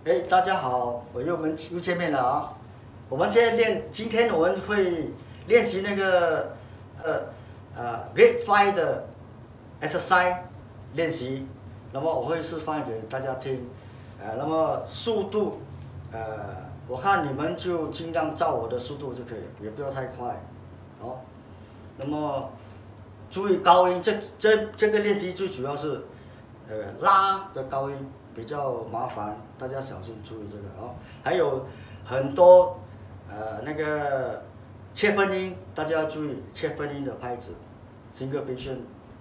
哎，大家好，我们又见面了啊！我们现在今天我们会练习那个Grade 5的 exercise 练习，那么我会示范给大家听，那么速度，我看你们就尽量照我的速度就可以，也不要太快，好。那么注意高音，这个练习最主要是拉的高音。 比较麻烦，大家小心注意这个哦。还有很多那个切分音，大家要注意切分音的拍子 ，syncopation。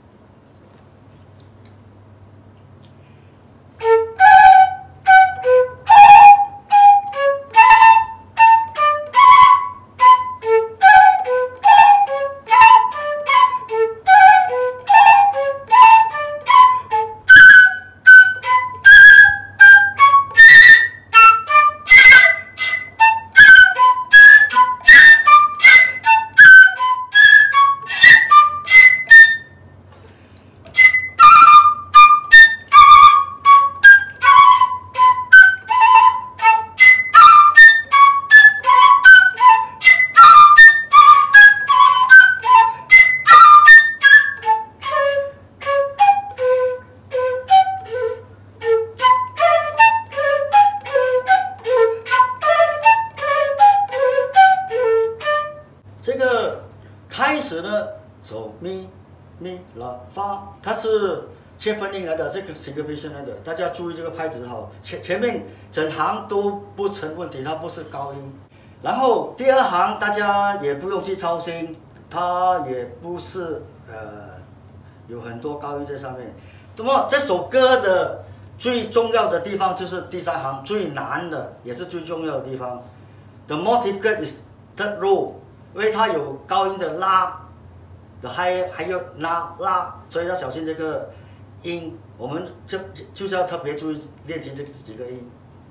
这个开始呢，手咪拉发，它是切分音来的，这个 syncopation 来的，大家注意这个拍子好，前面整行都不成问题，它不是高音。然后第二行大家也不用去操心，它也不是有很多高音在上面。那么这首歌的最重要的地方就是第三行最难的，也是最重要的地方。The more difficult is third row。 因为它有高音的拉的还有拉，所以要小心这个音。我们就是要特别注意练习这几个音。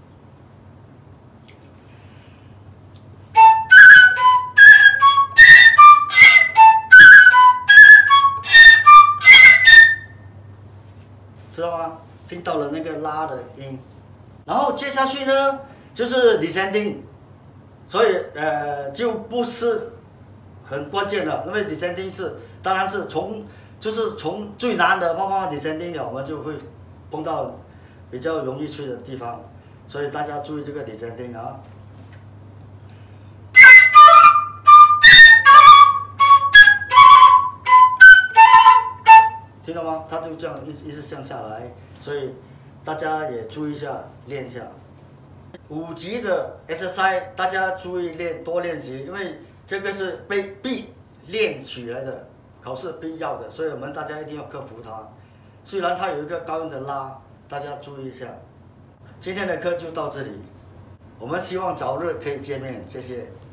知道吗？听到了那个拉的音，然后接下去呢就是 descending， 所以就不是。 很关键的，因为 descending 当然是从最难的慢慢 descending 了，我们就会碰到比较容易吹的地方，所以大家注意这个 descending 啊。听到吗？它就这样一直向下来，所以大家也注意一下，练一下。5级的 exercise 大家注意多练习，因为。 这个是必练取来的，考试必要的，所以我们大家一定要克服它。虽然它有一个高音的拉，大家注意一下。今天的课就到这里，我们希望早日可以见面，谢谢。